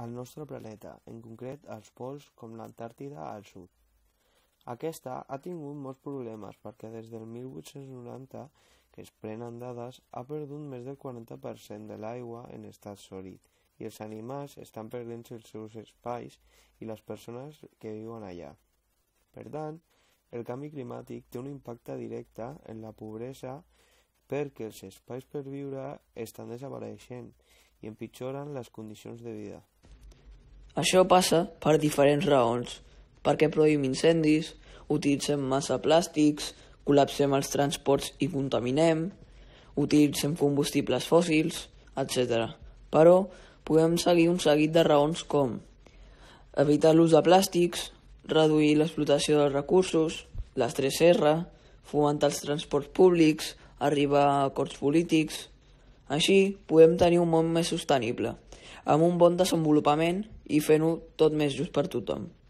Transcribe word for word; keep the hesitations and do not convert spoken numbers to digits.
al nostre planeta, en concret als pols com l'Antàrtida al sud. Aquesta ha tingut molts problemes perquè des del mil vuit-cents noranta, que es prenen dades, ha perdut més del quaranta per cent de l'aigua en estat sòlid i els animals estan perdent els seus espais i les persones que viuen allà. Per tant, el canvi climàtic té un impacte directe en la pobresa perquè els espais per viure estan desapareixent i empitjoren les condicions de vida. Això passa per diferents raons, perquè produïm incendis, utilitzem massa plàstics, col·lapsem els transports i contaminem, utilitzem combustibles fòssils, etcètera. Però podem seguir un seguit de raons com evitar l'ús de plàstics, reduir l'explotació dels recursos, les tres erre, fomentar els transports públics, arribar a acords polítics. Així podem tenir un món més sostenible, amb un bon desenvolupament i fent-ho tot més just per tothom.